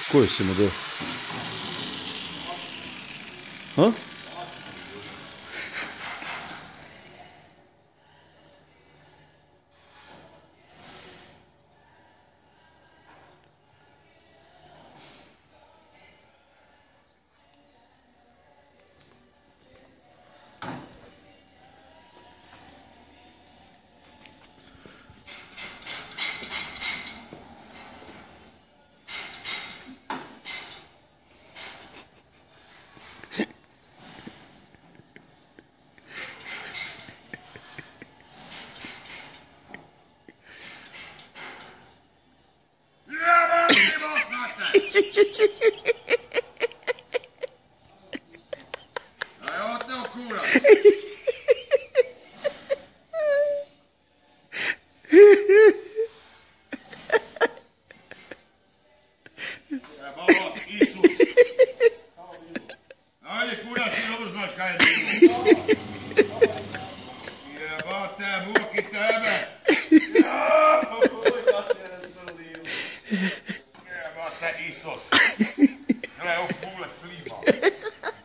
Koje si mu dao? Ha? Ajde, kurac, ti dobro znaš kaj je bilo. Jebate, Bog i tebe. Jebate, Isus. Gle, u kugle flima.